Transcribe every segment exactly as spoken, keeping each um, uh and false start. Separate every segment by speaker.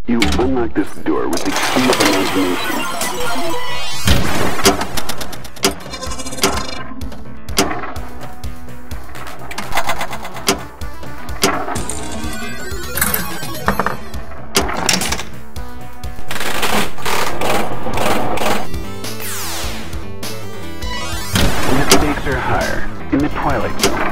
Speaker 1: You unlock this door with the key of imagination. And the stakes are higher in the Twilight Zone.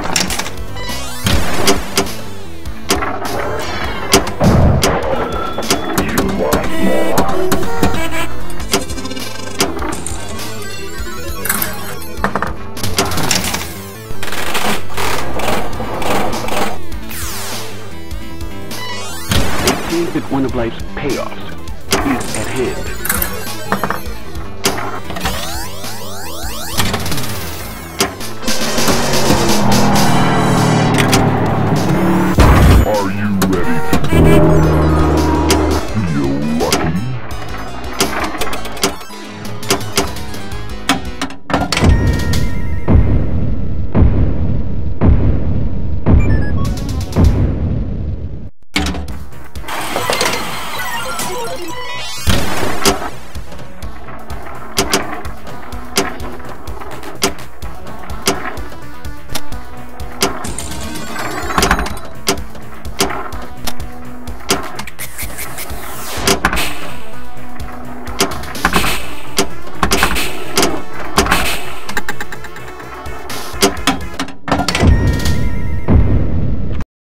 Speaker 1: It seems that one of life's payoffs is at hand.